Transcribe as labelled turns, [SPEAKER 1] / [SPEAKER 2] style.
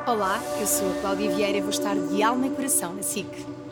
[SPEAKER 1] Olá, eu sou a Cláudia Vieira e vou estar de alma e coração na SIC.